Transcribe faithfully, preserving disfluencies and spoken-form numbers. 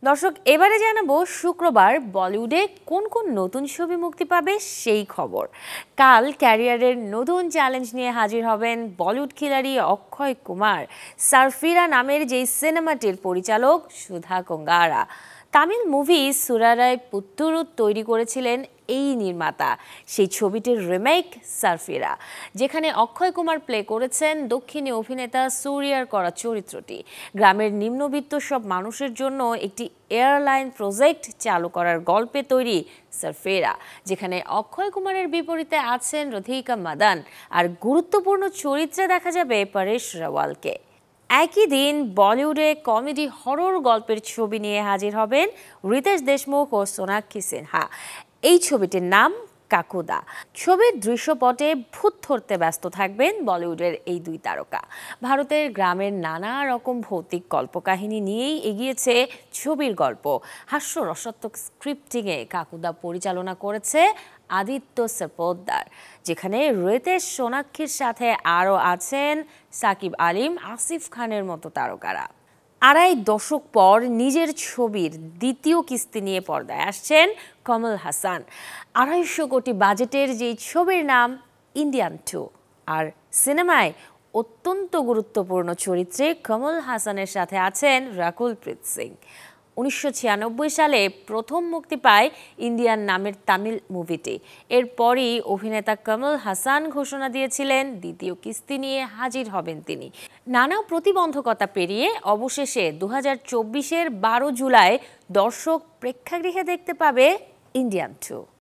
দর্শক এবারে জানাবো শুক্রবার বলিউডে কোন কোন নতুন ছবি মুক্তি পাবে সেই খবর। কাল ক্যারিয়ারের নতুন চ্যালেঞ্জ নিয়ে হাজির হবেন বলিউড খিলাড়ি অক্ষয় কুমার। সারফিরা নামের যেই সিনেমাটির পরিচালক সুধা কোঙ্গারা। তামিল মুভি সুরারাই পুত্তুরু তৈরি করেছিলেন এই নির্মাতা। সেই ছবিটির রিমেক সারফিরা, যেখানে অক্ষয় কুমার প্লে করেছেন দক্ষিণী অভিনেতা সূর্যার করা চরিত্রটি। গ্রামের নিম্নবিত্ত সব মানুষের জন্য একটি এয়ারলাইন প্রজেক্ট চালু করার গল্পে তৈরি সারফিরা, যেখানে অক্ষয় কুমারের বিপরীতে আছেন রাধিকা মাদান, আর গুরুত্বপূর্ণ চরিত্রে দেখা যাবে পরেশ রাওয়ালকে। একই দিন বলিউডে কমেডি হরর গল্পের ছবি নিয়ে হাজির হবেন রিতেশ দেশমুখ ও সোনাক্ষী সিনহা। এই ছবিটির নাম কাকুদা। ছবির দৃশ্যপটে ভূত ধরতে ব্যস্ত থাকবেন বলিউডের এই দুই তারকা। ভারতের গ্রামের নানা রকম ভৌতিক কল্পকাহিনী নিয়েই এগিয়েছে ছবির গল্প। হাস্যরসাত্মক স্ক্রিপ্টিংয়ে কাকুদা পরিচালনা করেছে আদিত্য সপোদ্দার, যেখানে রিতেশ সোনাক্ষীর সাথে আরও আছেন সাকিব আলিম, আসিফ খানের মতো তারকারা। আড়াই দশক পর নিজের ছবির দ্বিতীয় কিস্তি নিয়ে পর্দায় আসছেন কমল হাসান। আড়াইশো কোটি বাজেটের যেই ছবির নাম ইন্ডিয়ান টু, আর সিনেমায় অত্যন্ত গুরুত্বপূর্ণ চরিত্রে কমল হাসানের সাথে আছেন রাকুল প্রীত সিং। উনিশশো ছিয়ানব্বই সালে প্রথম মুক্তি পায় ইন্ডিয়ান নামের তামিল মুভিটি। এরপরই অভিনেতা কমল হাসান ঘোষণা দিয়েছিলেন দ্বিতীয় কিস্তি নিয়ে হাজির হবেন তিনি। নানা প্রতিবন্ধকতা পেরিয়ে অবশেষে দু হাজার চব্বিশের বারো জুলাই দর্শক প্রেক্ষাগৃহে দেখতে পাবে ইন্ডিয়ান টু।